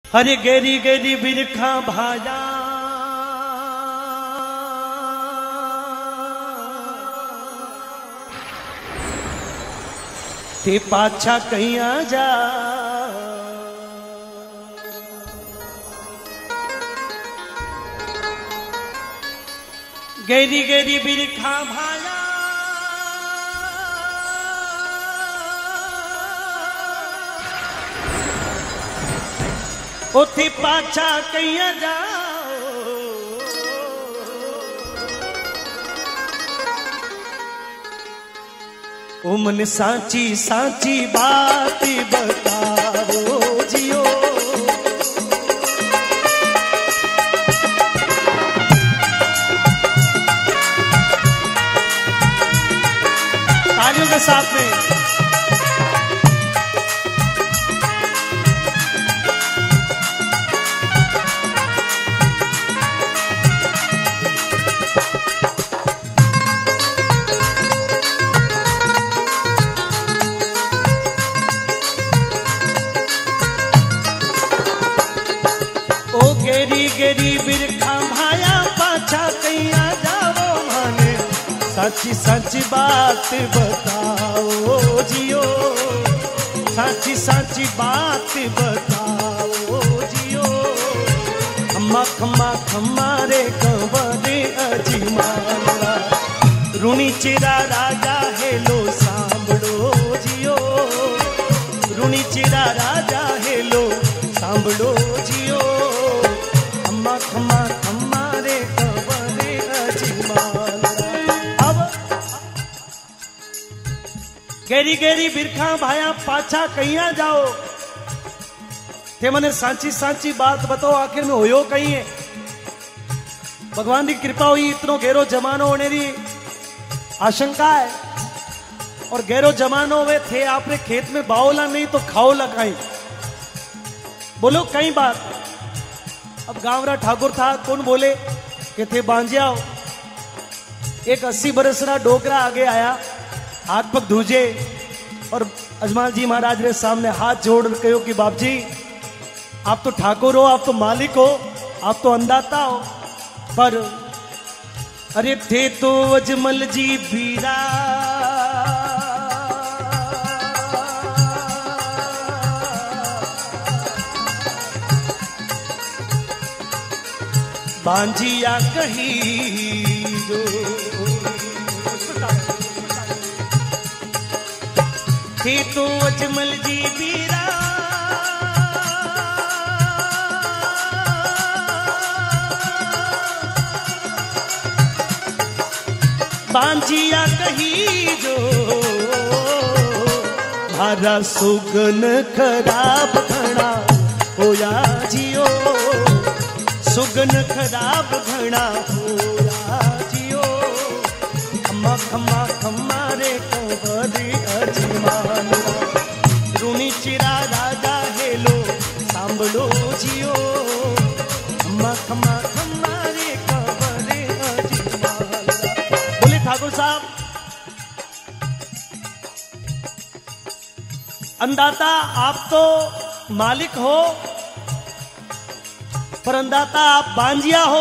हरे गेरी गेरी बिरखा भाजा ते पाछा कहीं आ जा। गेरी गेरी बिरखा भाजा उठी पाछा कहीं आ जा। ओ मन साची साची बात बताओ जियो। तालियों के साथ में गेरी गेरी बिरखा भाया पाछा कहीं आ जाओ माने साची साची बात बताओ जियो। साची साची बात बताओ जियो। खम्मा खम्मा खम्मा रे कंवरे अजमाला रूणी चेरा राजा हेलो सांभळो जियो। रूणी चेरा राजा हेलो सांभळो जियो। खम्मा खम्मा रे कंवरे अजमाला। अब गेरी गेरी बिरखा भाया पाछा कहीं आ जाओ थे मने सांची सांची बात बताओ आखिर में होयो कहीं है। भगवान की कृपा हुई इतनो गहरो जमानो होने री आशंका है और गहरो जमानो वे थे आपने खेत में बाओला नहीं तो खाओला कहीं बोलो कहीं बात। अब गांवरा ठाकुर था कौन बोले कि थे बांजिया। एक 80 बरसना डोकरा आगे आया हाथ पग धूजे और अजमाल जी महाराज रे सामने हाथ जोड़ कहो कि बाप जी आप तो ठाकुर हो, आप तो मालिक हो, आप तो अंदाता हो, पर अरे थे तो अजमल जी बीरा बांजिया कही जो। थे तो अजमल जी बीरा बांजिया कही जो। मारा सुगन खराब घना होया जियो। सुगन खराब घना होया जियो। खम्मा खम्मा खम्मा रे कंवरे अजमाला रूणी चिरा राजा हेलो सांभळो जियो। खम्मा खम्मा खम्मा रे कंवरे अजमाला। बोले ठाकुर साहब अंदाता आप तो मालिक हो पर अंदाता आप बांजिया हो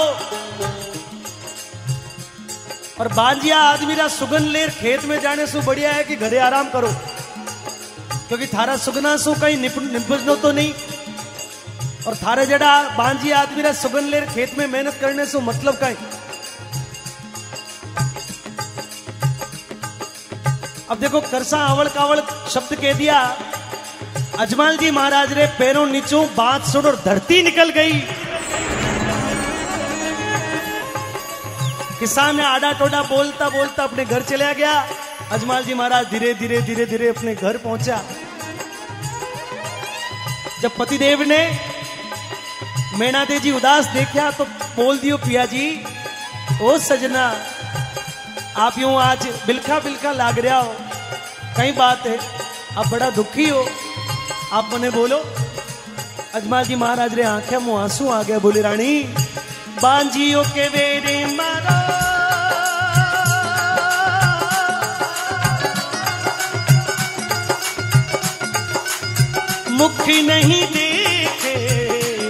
और बांजिया आदमी रा सुगन लेर खेत में जाने से बढ़िया है कि घरे आराम करो क्योंकि थारा सुगना सु कहीं निपजनो तो नहीं और थारे जड़ा बांजिया आदमी रा सुगन लेर खेत में मेहनत करने से मतलब कहीं। अब देखो करसा आवड़ कावड़ शब्द कह दिया अजमाल जी महाराज रे पैरों नीचों बात सुन और धरती निकल गई। किसान ने आड़ा टोड़ा बोलता बोलता अपने घर चला गया। अजमाल जी महाराज धीरे धीरे धीरे धीरे अपने घर पहुंचा। जब पतिदेव ने मैनादे जी उदास देखा तो बोल दियो पिया जी ओ सजना आप यूं आज बिलखा बिलखा लाग रहा हो कई बात है आप बड़ा दुखी हो आप मने बोलो। अजमाल जी महाराज रे आंखें मुंह आंसू आ गया। बोले रानी बांजियो के वेरे मारो मुख नहीं देखे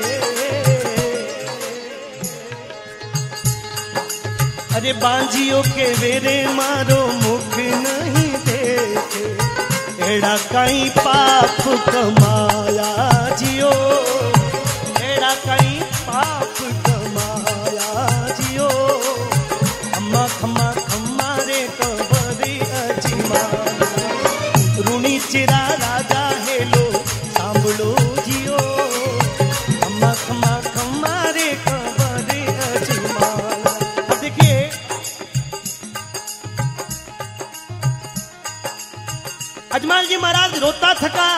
अरे बांजियो के वेरे मारो मुख नहीं देखे, एड़ा कहीं पाप कमाया जियो, एड़ा कहीं पाप कमाया जियो, खम्मा खम्मा खम्मा रे कबरी अजीमा, रूनी चिरा राजा हेलो सांभलो जियो, खम्मा खम्मा खम्मा रे कबरी अजीमा। अब देखिए अजमल जी महाराज रोता थका,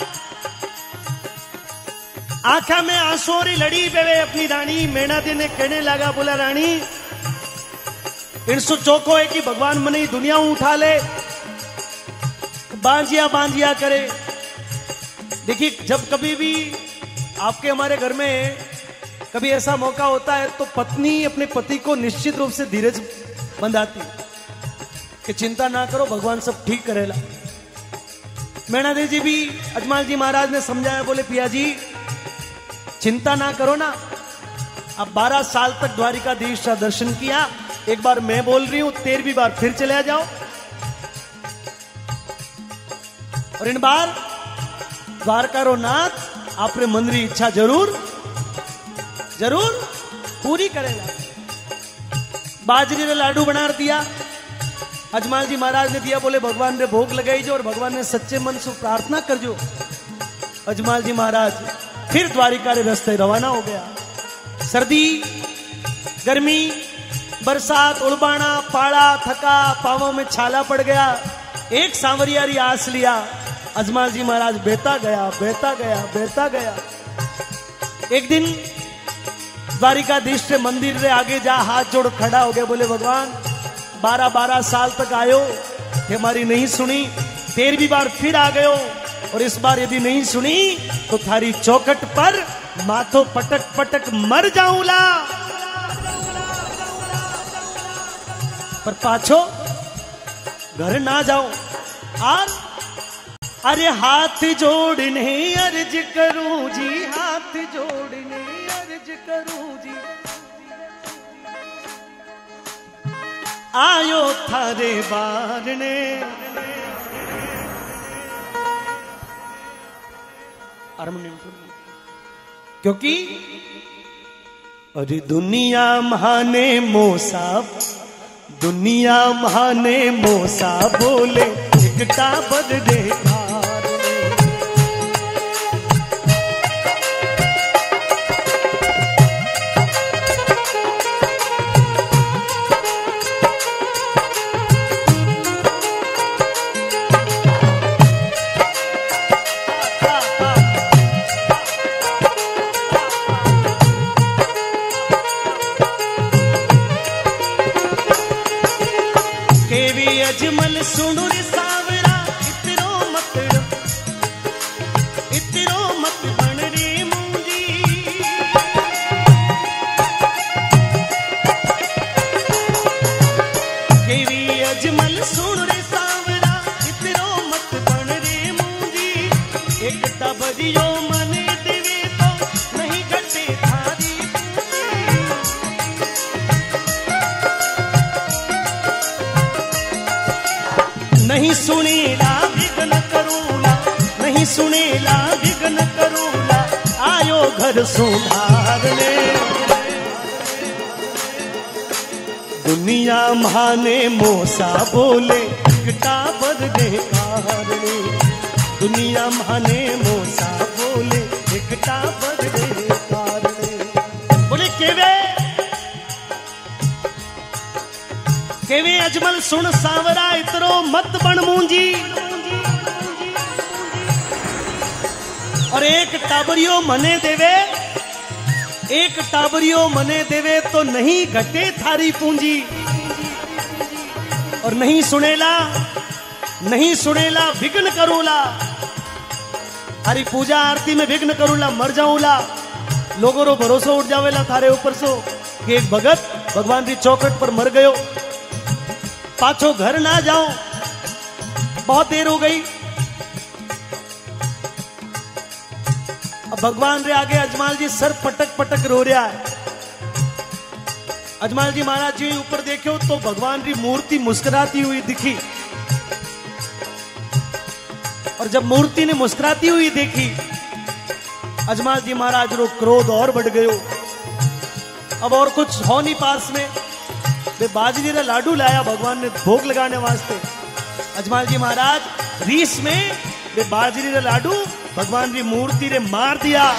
आंखा में आंसुओं लड़ी पे अपनी रानी मैना दी ने कहने लगा, बोला रानी इनसु चौको है कि भगवान मने दुनिया उठा ले, बांजिया बांजिया करे। देखिए जब कभी भी आपके हमारे घर में कभी ऐसा मौका होता है तो पत्नी अपने पति को निश्चित रूप से धीरज बंधाती कि चिंता ना करो भगवान सब ठीक करेला। मैना देवी जी भी अजमल जी महाराज ने समझाया, बोले पिया जी चिंता ना करो ना, अब 12 साल तक द्वारिकाधीश का दर्शन किया, एक बार मैं बोल रही हूं 13वीं बार फिर चले जाओ, और इन बार द्वारकारो नाथ आपने मन री इच्छा जरूर जरूर पूरी करेगा। बाजरी रे लाडू बना दिया, अजमल जी महाराज ने दिया, बोले भगवान ने भोग लगाई जो और भगवान ने सच्चे मन से प्रार्थना कर जो। अजमल जी महाराज फिर द्वारिका रे रास्ते रवाना हो गया। सर्दी गर्मी बरसात उड़बाना पाड़ा थका, पावों में छाला पड़ गया, एक सांवरियारी आस लिया, अजमल जी महाराज बेता गया बेता गया बेता गया। एक दिन द्वारिकाधीश के मंदिर रे आगे जा हाथ जोड़ खड़ा हो गया, बोले भगवान 12 साल तक आयो थे, हमारी नहीं सुनी, 13वीं बार फिर आ गयो, और इस बार यदि नहीं सुनी तो थारी चौखट पर माथो पटक पटक मर जाऊंला, पर पाछो घर ना जाओ। और अरे हाथ जोड़ने अर्ज करूं जी, हाथ जोड़ने अर्ज करूं जी, आयो थारे बारने। क्योंकि अरे दुनिया महाने मोसा, दुनिया महाने मोसा बोले एकटा बदले अजमल सुनो रे सावरा, इतरो मत बन रे मूंजी, केवी अजमल सुनो रे सावरा, इतरो मत बन रे मूंजी, एक टबरियो मने देवे तो नहीं घटे थारी नहीं सुनेला विघ्न करूला, नहीं सुनेला विघ्न करूला, आयो घर सुधारने। दुनिया महाने मोसा बोले एकटा बदले कारणे, दुनिया महाने मोसा बोले एकटा बदले कारणे। बोले केवे अजमल सुन सांवरा, इतरो मत बन मूंजी, और एक टाबरियो मने देवे, एक टाबरियो मने देवे तो नहीं घटे थारी पूंजी, और नहीं सुनेला विघ्न करूला, हरी पूजा आरती में विघ्न करूला मर जाऊला। लोगों रो भरोसा उठ जावेला थारे ऊपर सो कि एक भगत भगवान की चौखट पर मर गयो, पाछो घर ना जाओ, बहुत देर हो गई। अब भगवान रे आगे अजमल जी सर पटक पटक रो रहा है, अजमाल जी महाराज जी ऊपर देखो तो भगवान की मूर्ति मुस्कुराती हुई दिखी, और जब मूर्ति ने मुस्कुराती हुई देखी अजमाल जी महाराज रो क्रोध और बढ़ गयो। अब और कुछ हो नहीं पास में, वे बाजरी रा लाडू लाया भगवान ने भोग लगाने वास्ते। अजमाल जी महाराज रीस में वे बाजरी रा लाडू भगवान की मूर्ति ने मार दिया।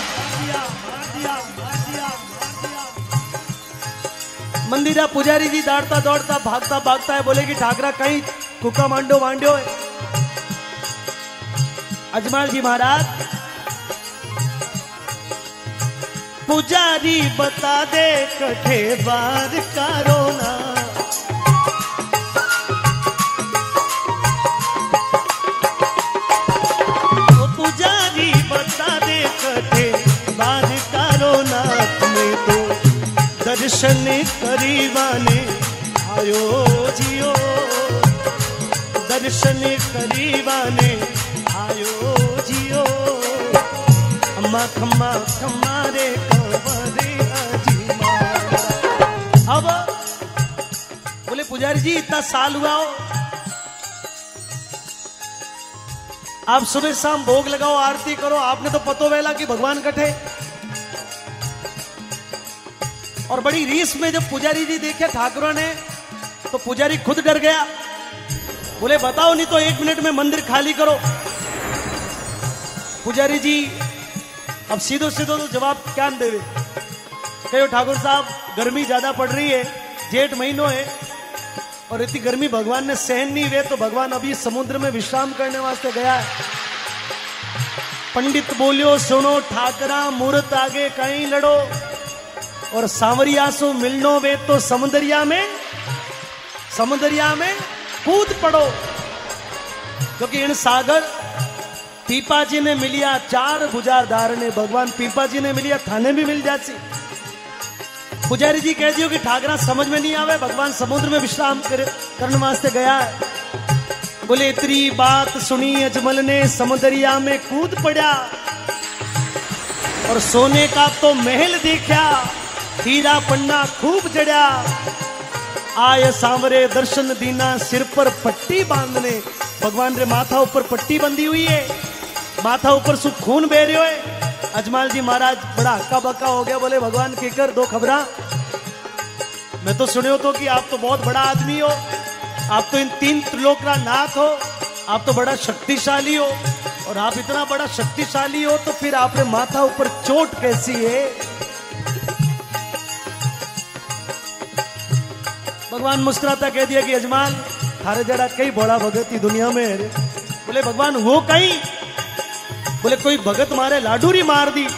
मंदिरा पुजारी जी दौड़ता दौड़ता भागता भागता है, बोले कि ठाकरा कहीं कुका मांडो मांडो है। अजमाल जी महाराज पुजारी बता दे कठे बार कारो ना, पुजारी बता दे कठे बार कारो ना, तुम्हें तो दर्शन करीवाने आयो जियो, दर्शन करीवाने आयो जियो, अम्मा खम्मा खम्मा रे कंवरे अजीमा। अब बोले पुजारी जी इतना साल हुआ हो, आप सुबह शाम भोग लगाओ आरती करो, आपने तो पतो वेला कि भगवान कठे। और बड़ी रीस में जब पुजारी जी देखे ठाकुरों ने तो पुजारी खुद डर गया, बोले बताओ नहीं तो 1 मिनट में मंदिर खाली करो। पुजारी जी अब सीधो सीधो तो जवाब क्या देवे, कहो ठाकुर साहब गर्मी ज्यादा पड़ रही है, जेठ महीनों है और इतनी गर्मी भगवान ने सहन नहीं हुए, तो भगवान अभी समुद्र में विश्राम करने वास्ते गया है। पंडित बोलियो सुनो ठाकरा मूर्त आगे कहीं लड़ो, और सांवरिया सो मिलनो वे तो समुद्रिया में कूद पड़ो, क्योंकि इन सागर पीपा जी ने मिलिया 4 बुझारदार ने, भगवान पीपा जी ने मिलिया थाने भी मिल जाती। पुजारी जी कह दियो कि ठाकरा समझ में नहीं आवे, भगवान समुद्र में विश्राम करने वास्ते गया है। बोले इतनी बात सुनी अजमल ने समुद्रिया में कूद पड़ा, और सोने का तो महल देखा, हीरा पन्ना खूब जड़ा, आय सांवरे दर्शन दीना सिर पर पट्टी बांधने। भगवान रे माथा ऊपर पट्टी बंधी हुई है, माथा ऊपर सु खून बह रहे हो। अजमाल जी महाराज बड़ा हक्का बक्का हो गया, बोले भगवान के कर दो खबरा, मैं तो सुने हो तो कि आप तो बहुत बड़ा आदमी हो, आप तो इन 3 त्रिलोक का नाथ हो, आप तो बड़ा शक्तिशाली हो, और आप इतना बड़ा शक्तिशाली हो तो फिर आपने माथा ऊपर चोट कैसी है। भगवान मुस्कुराता कह दिया कि अजमाल थारे जड़ा कई बड़ा भगत ही दुनिया में है। बोले भगवान वो कहीं, बोले कोई भगत मारे लाडूरी मार दी।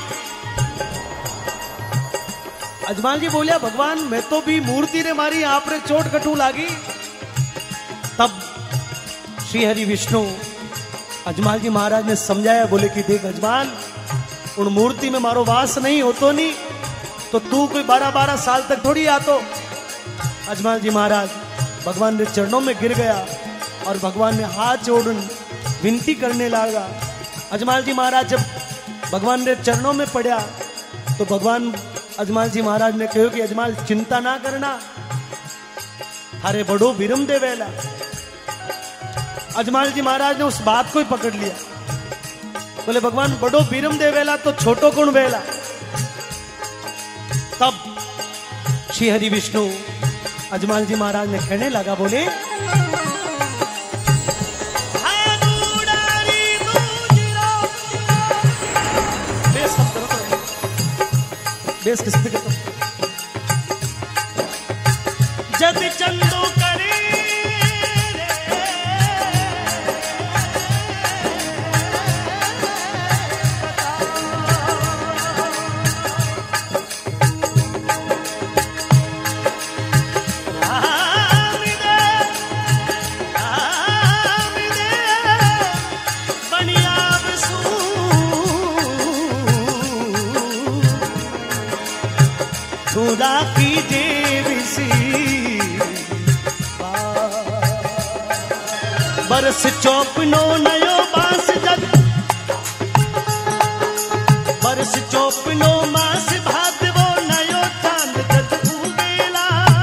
अजमाल जी बोलिया भगवान मैं तो भी मूर्ति ने मारी, आप रे चोट कटू लागी। तब श्री हरि विष्णु अजमाल जी महाराज ने समझाया, बोले कि देख अजमाल उन मूर्ति में मारो वास नहीं होतो नहीं तो तू कोई 12-12 साल तक थोड़ी आतो। अजमाल जी महाराज भगवान के चरणों में गिर गया और भगवान ने हाथ जोड़ विनती करने लगा। अजमाल जी महाराज जब भगवान के चरणों में पड़ा तो भगवान अजमाल जी महाराज ने कहो कि अजमाल चिंता ना करना, थारे बड़ो विरम दे वेला। अजमाल जी महाराज ने उस बात को ही पकड़ लिया, बोले भगवान बड़ो विरम दे वेला तो छोटो कौन वेला। तब श्री हरि विष्णु अजमाल जी महाराज ने कहने लगा, बोले बेस किस पे करता जद चंदो करे खुदा की देवी बरस चौपनो नयो बांस जग, बरस चौपनो मास भादवो नयो चांद जग उगेला।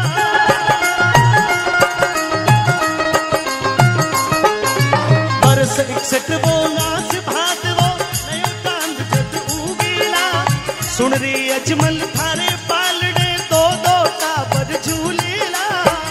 सुन रे अजमल थारे पालने दो दो टाबर झूलेला।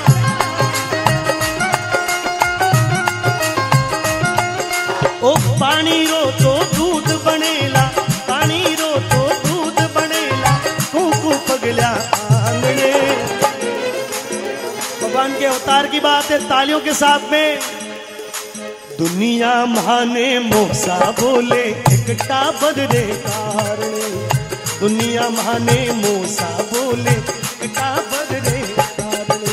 ओ पानी रो तो दूध बनेला, पानी रो तो दूध बनेला, कुकू पगला आंगणे। भगवान के अवतार की बात है, तालियों के साथ में। दुनिया माने मोसा बोले एक टाबर रे कारणे, दुनिया माने मोसा बोले एक टाबर रे कारणे।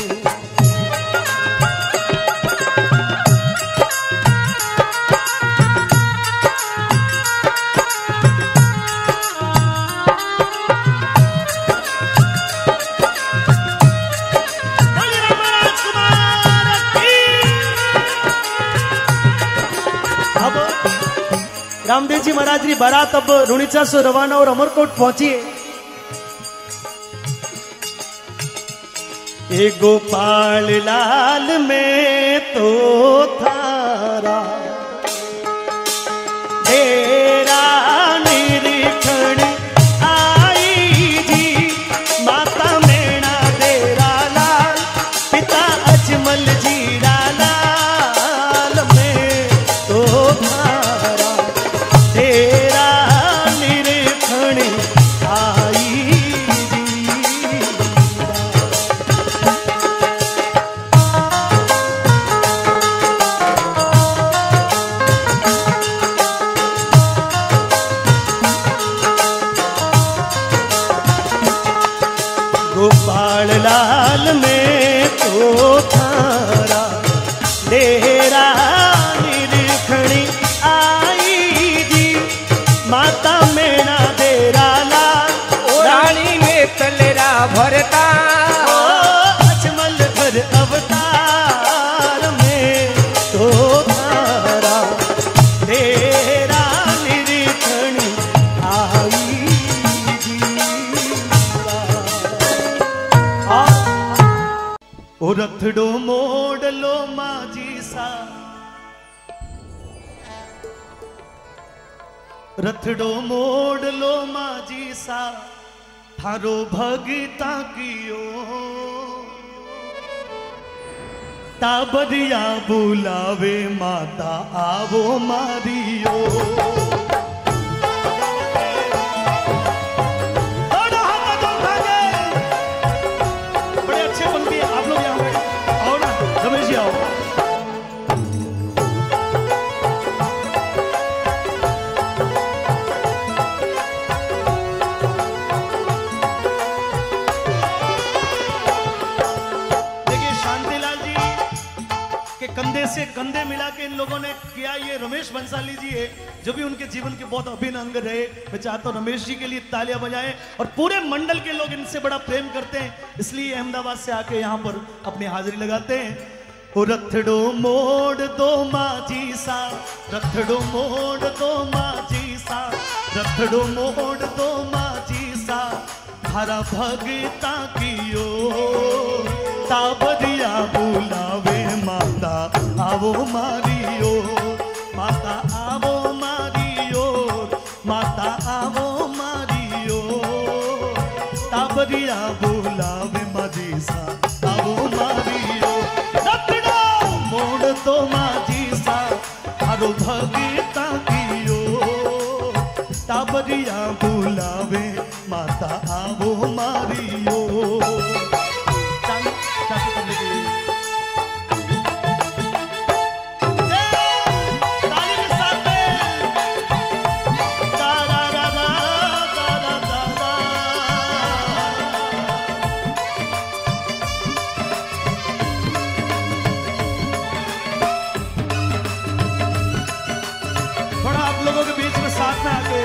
रामदेव जी महाराज की बारात अब रुणीचा से रवाना और अमरकोट पहुंची है। ए गोपाल लाल में तो थारा तेरा निरीक्षण आई जी, माता मेणा देरा लाल, पिता अजमल जी लाल में तो थारा तेरा निरीक्षण आई जी। गोपाल लाल में तो थारा तेरा निरीक्षण आई जी, माता मेणा देरा लाल, रानी में तलेरा भरता, अजमल घर अवतार में तो थारा तेरा निरीक्षण आई जी। ओ रथड़ो मोड़ लो माजी सा, रथड़ो मोड़ लो माजी सा, थारो भगता कियो, टाबरिया बुलावे माता आवो मारियो। बड़े अच्छे पंक्ति आप लोग यहाँ पे आओ ना, रमेश जी आओ। कंधे से कंधे मिला के इन लोगों ने किया। ये रमेश बंसाली जी है जो भी उनके जीवन के बहुत अभिन्न अंग रहे। मैं चाहता हूं रमेश जी के लिए तालियां बजाएं, और पूरे मंडल के लोग इनसे बड़ा प्रेम करते हैं, इसलिए अहमदाबाद से आके यहां पर अपनी हाजिरी लगाते हैं। ओ रथड़ो मोड़ दो माजी सा, रथड़ो मोड़ दो माजी सा, रथड़ो मोड़ दो माजी सा, थारा भगता कियो, टाबरिया बुलावे माता आवो मारियो, माता आवो मारियो, माता आवो मारियो, टाबरिया बुलावे माजी सा आवो मारियो। रथड़ो मोड़ दो माजी सा, थारो भगता कियो, टाबरिया बुलावे माता आवो मारियो। थोड़ा आप लोगों के बीच में साथ में आके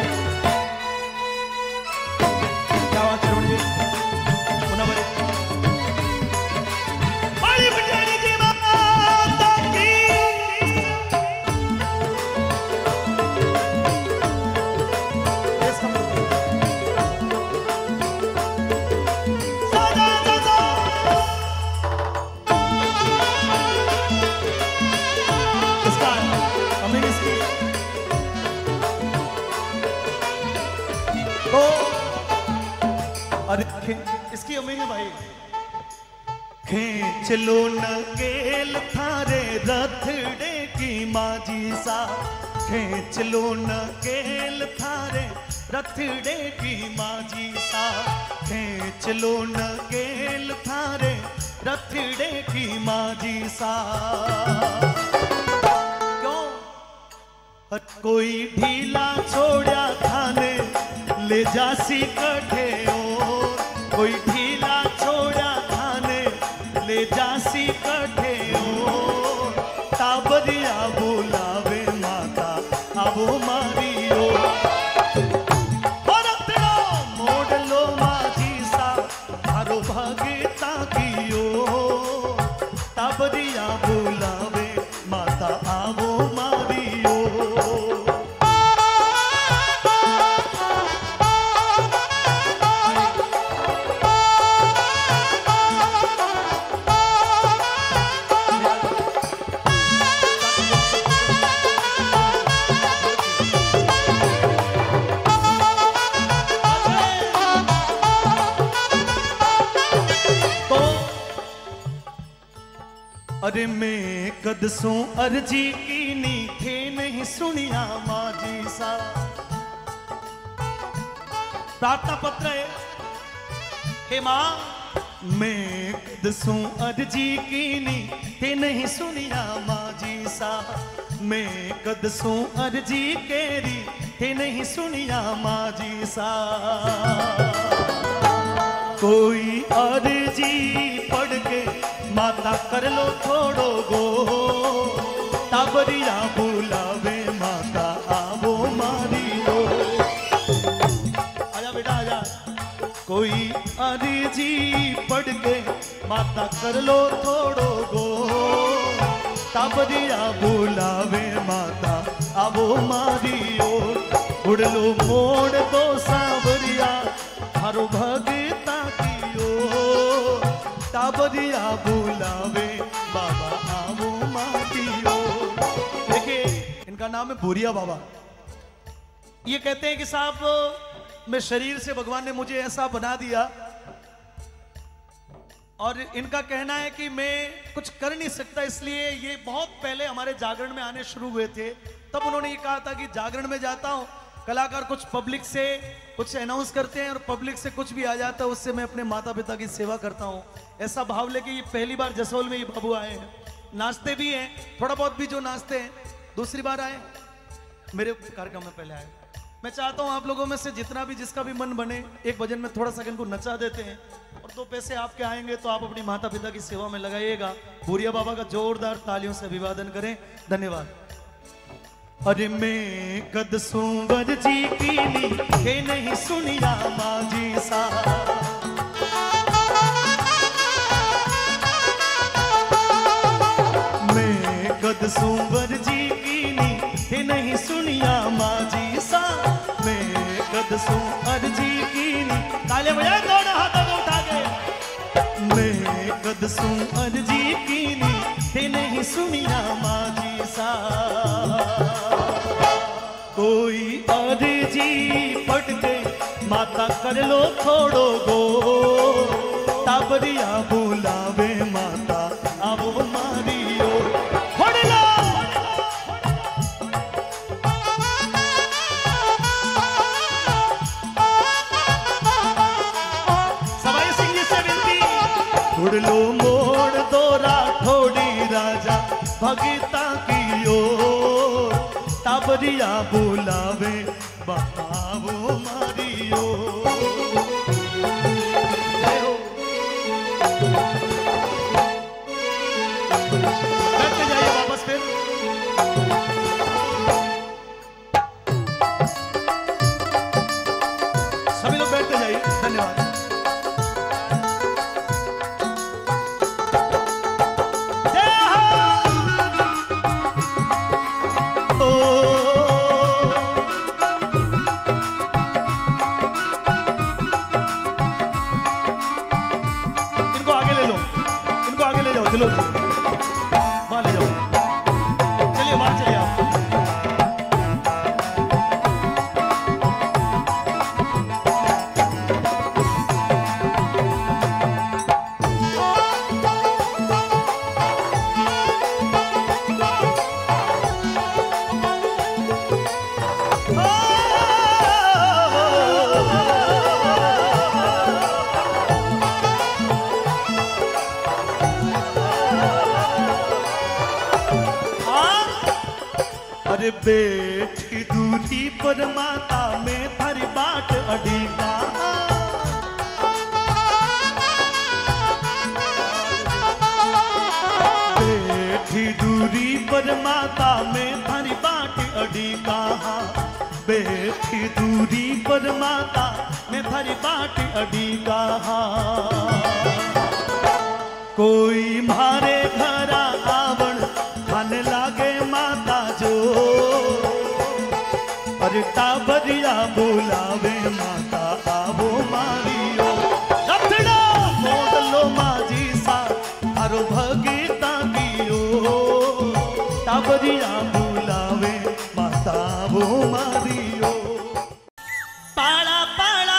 क्या बात है जी, पुनः बड़े बड़ी बिटियानी जी माता की सदा सदा इसका हमें इसकी ओ अरे इसकी अमीन है भाई। खेच लो नकेल थारे रथड़े की माजी सा, खेच लो नकेल थारे रथड़े की माजी सा, खेच लो नकेल थारे रथड़े की माजी सा। क्यों? कोई ढीला छोड़ा थाने ले जासी कठे ओ, कोई ढीला छोड़ा थाने ले जासी कठे ओ, ताबरिया बुलावे माता आबो मारियो, मोड़ लो माजी सा थारो भगता कियो, ताबरिया बुलावे माता आबो मारियो। अरे मैं कदसों अर्जी की नी थे नहीं सुनिया माजी सा। प्रार्थना पत्र है, हे मां मैं कदसों अर्जी की नी थे नहीं सुनिया माजी सा, मैं कदसों अर्जी केरी थे नहीं सुनिया माजी सा। कोई अर्जी पढ़ के माता कर लो थोड़ो गो, ताबरिया बुलावे माता आबो मारियो। आजा बेटा आजा। कोई अर्जी पढ़ के माता कर लो थोड़ो गो, ताबरिया बुलावे माता आबो मारियो। उड़ लो मोड़ दो सांवरिया थारो भगता कियो, ताबरिया बुलावे बाबा आवो माटियो। देखिए इनका नाम है भूरिया बाबा। ये कहते हैं कि साहब मैं शरीर से भगवान ने मुझे ऐसा बना दिया, और इनका कहना है कि मैं कुछ कर नहीं सकता, इसलिए ये बहुत पहले हमारे जागरण में आने शुरू हुए थे। तब उन्होंने ये कहा था कि जागरण में जाता हूं, कलाकार कुछ पब्लिक से कुछ अनाउंस करते हैं और पब्लिक से कुछ भी आ जाता है, उससे मैं अपने माता पिता की सेवा करता हूं। ऐसा भाव लेके ये पहली बार जसोल में ये बाबू आए हैं। नाचते भी हैं थोड़ा बहुत भी, जो नाचते हैं दूसरी बार आए मेरे कार्यक्रम में पहले आए। मैं चाहता हूं आप लोगों में से जितना भी जिसका भी मन बने एक भजन में थोड़ा सा इनको नचा देते हैं, और 2 पैसे आपके आएंगे तो आप अपनी माता पिता की सेवा में लगाइएगा। भूरिया बाबा का जोरदार तालियों से अभिवादन करें। धन्यवाद। अरे मैं कदसों वर्जी की नी के नहीं सुनिया माजी सा, मैं कदसों वर्जी की नी के नहीं सुनिया माजी सा, मैं कदसों अर्जी की नी। ताले बजाए दोनों हाथों को उठा के। मैं कदसों अर्जी की नी के नहीं सुनिया माजी सा, कोई अर्जी पढ़ के माता कर लो थोड़ो गो, ताबरिया बुलावे माता आवो मारियो। फोड़ लो सवाई सिंह जी से विनती। फोड़ लो मोड़ दोरा थोड़ी राजा भगता की ओर, ताबरिया बुलावे बतावो मारियो। बैठते जाइए वापस फिर। सभी लोग बैठते जाइए। धन्यवाद। चलो वहां ले जाओ, चलिए वहां चलिए आप। अरे बैठी दूरी पर माता में थारी बाट अड़ीका, बैठी दूरी पर माता में थारी बाट अड़ीका, बैठी दूरी पर माता में थारी बाट अड़ीका। कोई मारे घरा आवण खाने लागे माता जो, अरे टाबरिया बोलावे माता आवो मारियो, रथड़ा मोडलो माजी सा थारो भगीता दियो, टाबरिया बोलावे माता आवो मारियो। पाड़ा पाड़ा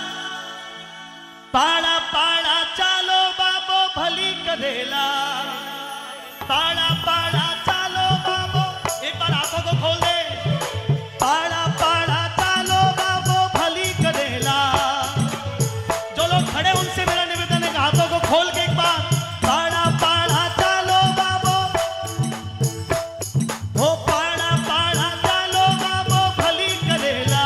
पाड़ा पाड़ा चालो बाबो भली करेला, पाड़ा पाड़ा चालो बाबो, एक बार आंखों को खोल दे। पाड़ा पाड़ा चालो बाबो भली करेला, जो लोग खड़े उनसे मेरा निवेदन है हाथों को खोल के एक बार। पाड़ा पाड़ा चालो बाबो, हो पाड़ा पाड़ा चालो बाबो भली करेला,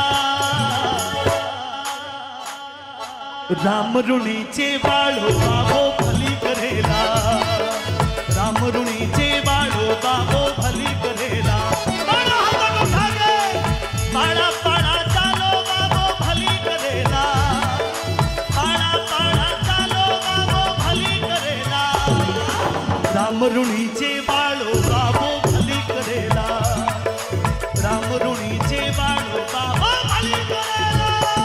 राम ऋणीचे वाळो बाबो भली करेला, राम ऋणीचे वाळो बाबो भली करेला। पाड़ा हाथों को उठा के, पाड़ा पाड़ा चालो बाबो भली करेला, पाड़ा पाड़ा चालो बाबो भली करेला, राम ऋणीचे वाळो बाबो भली करेला, राम ऋणीचे वाळो बाबो भली करेला।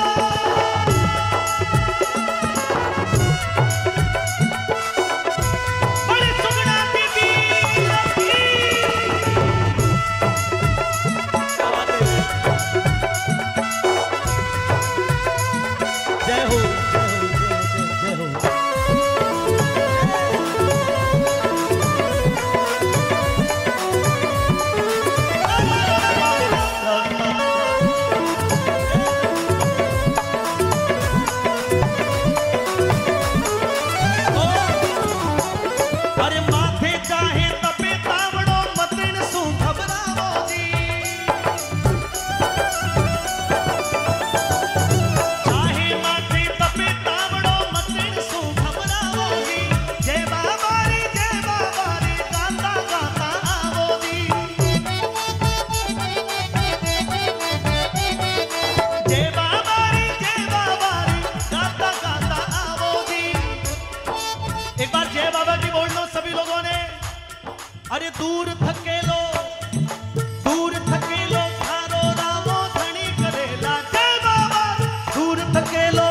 अरे दूर थकेलो थारो रामो धनी करेला, जय बाबा। दूर थकेलो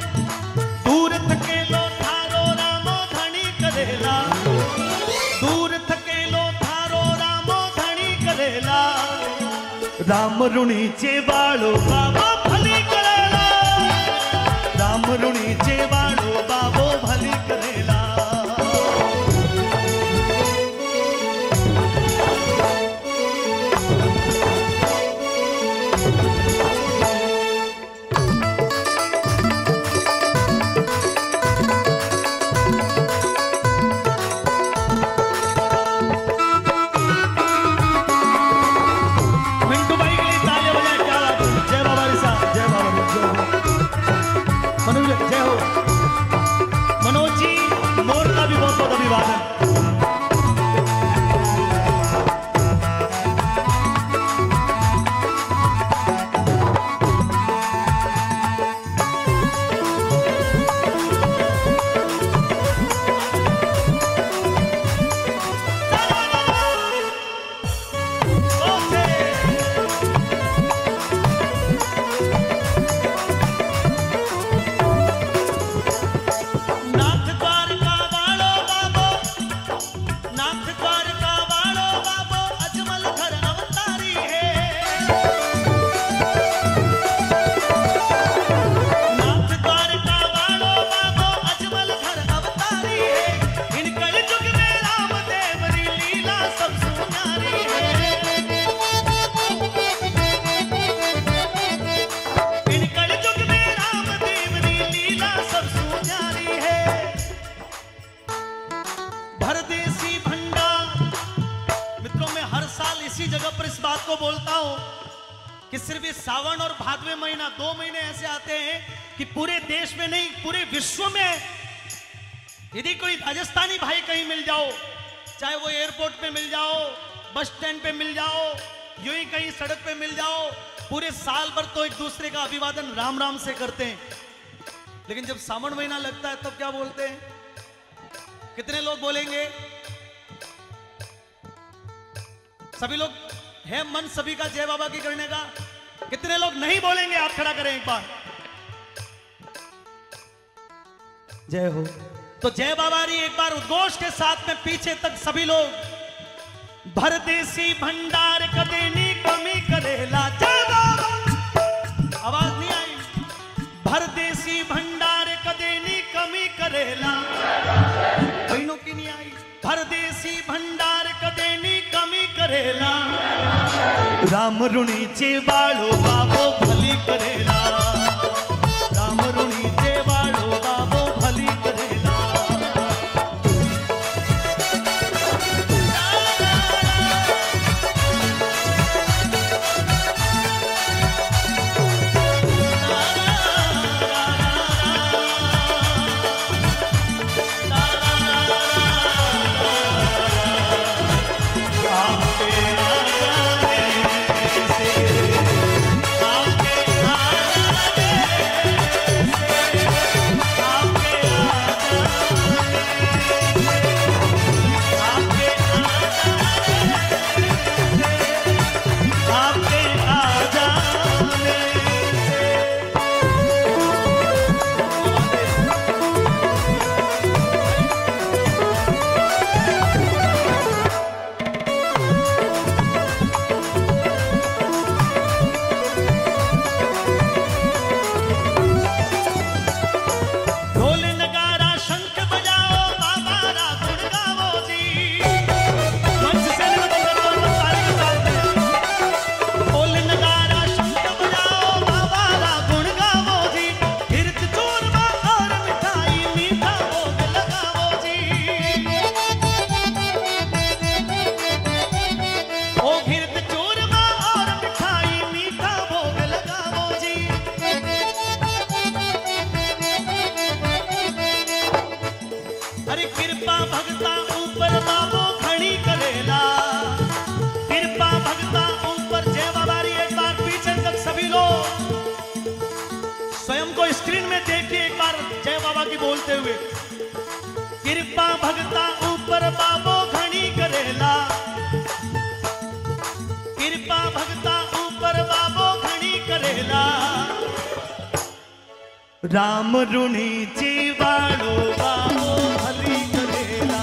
थारो रामो धनी करेला, दूर थकेलो थारो रामो धनी करेला, राम ऋणीचे वाळो बाबो भली करेला, राम ऋणीचे वाळो बाबो भली करेला। मिंटू भाई के लिए तालियां बजाएं, क्या बात है, जय बाबा। सिर्फ ये सावन और भादवे महीना 2 महीने ऐसे आते हैं कि पूरे देश में नहीं पूरे विश्व में यदि कोई राजस्थानी भाई कहीं मिल जाओ, चाहे वो एयरपोर्ट पे मिल जाओ, बस स्टैंड पे मिल जाओ, यूं ही कहीं सड़क पे मिल जाओ, पूरे साल भर तो एक दूसरे का अभिवादन राम राम से करते हैं। लेकिन जब सावन महीना लगता है तब क्या बोलते हैं? कितने लोग बोलेंगे? सभी लोग है मन सभी का जय बाबा की करने का? कितने लोग नहीं बोलेंगे? आप खड़ा करें एक बार। जय हो। तो जय बाबा री एक बार उद्घोष के साथ में पीछे तक सभी लोग। भरदेसी भंडार कदेनी कमी करेला जय बाबा। आवाज नहीं आई? भरदेसी भंडार कदेनी कमी करेला। बहनों की नहीं आई? भरदेसी भंडार कदेनी कमी करेला। राम रुणी चे बाळो बाबो भली करेला। राम रुणी चे बाळो बाबो भली करेला। बोलते हुए कृपा भगता ऊपर बाबो घणी करेला। कृपा भगता ऊपर बाबो घणी करेला। राम रुणी जीवाणो बाबो भली करेला।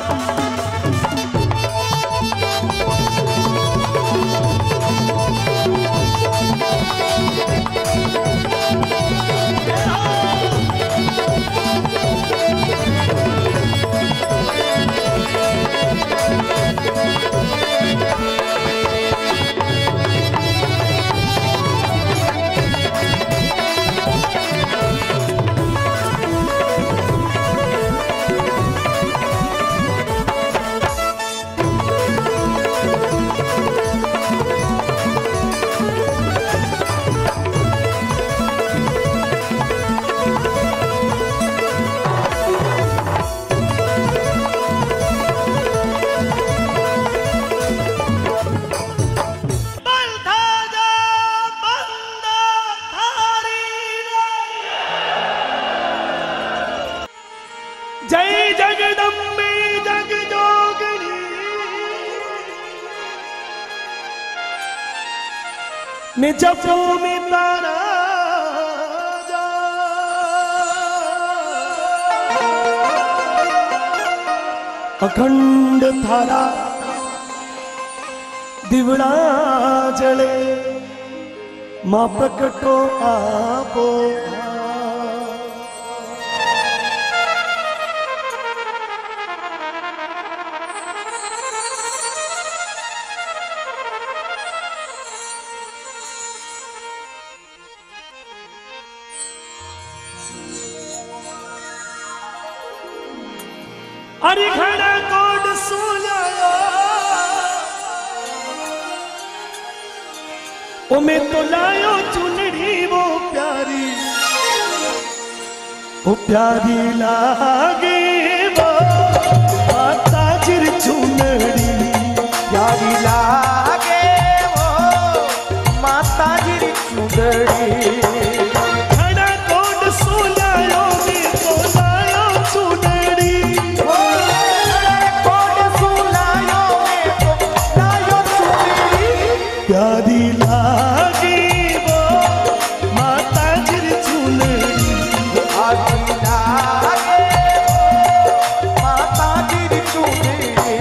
जय जगदम्बे जग जोगणी निज भूमि तारा अखंड थारा दिवड़ा जले मां प्रकटो आपो। हरिघड़ा कोड सुनायो ओ मैं तो लायो चुनड़ी वो प्यारी लागे वो माता चिर चुनड़ी प्यारी लागे वो माता जी चुनड़ी खड़ा कोट सोलायो में तो लायो चुनड़ी कोट सुलायो में तो लायो चुनड़ी प्यारी लागे वो माता चिर चुनड़ी प्यारी लागे वो माता जी चुनड़ी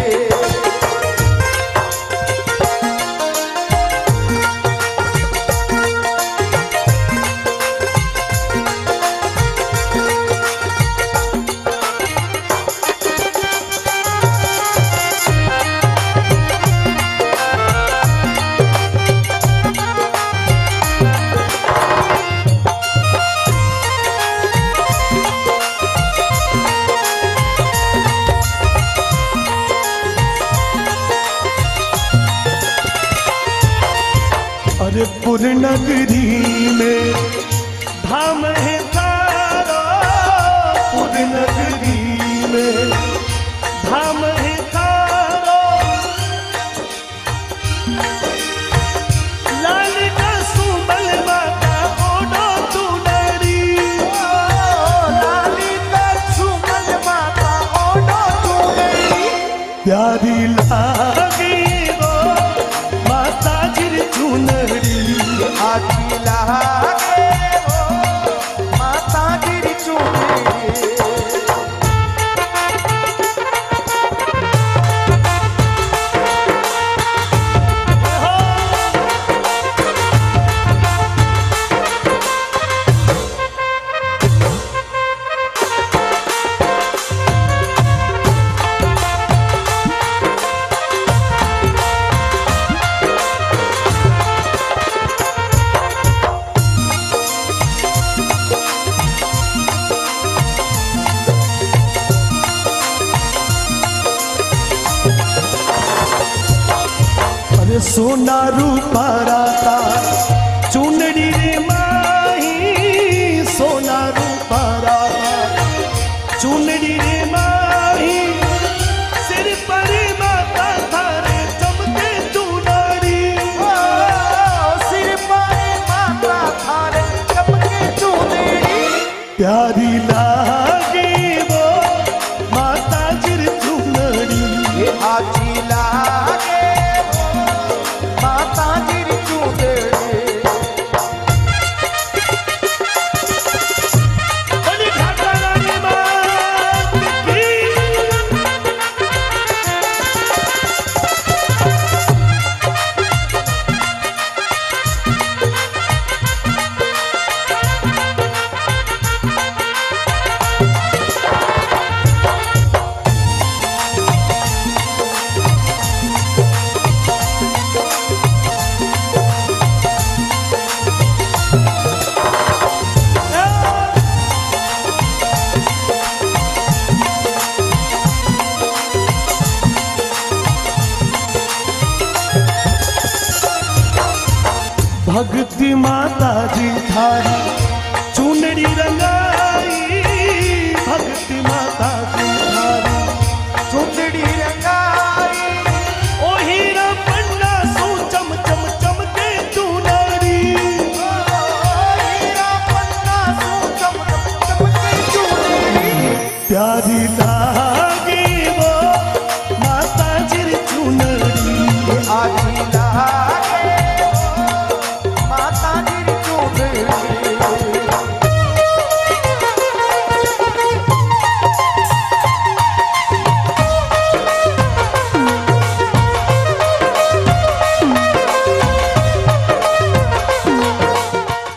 अरे पुर नगरी में धाम है तारा पुर नगरी में धाम है तारा लाल का सुबल माता ओडो चुनरी लाली का सुमन माता ओडो चुनड़ी प्यारी लागी वो माता जिर चुनरी आखी लागे वो माता जी चुनड़ी अरे सोना रूपा राता चुनरी रे माही सोना रूपा राता चुनरी रे माही सिर पर माता थारे चमके चुनरी सिर पर माता थारे चमके चुनड़ी प्यारी लागे वो माता जिर चुनरी आखी लागे वो माता जी चुनड़ी बड़ी घाटा रानी मात की भक्ति माता जी थारी चुनरी रंगा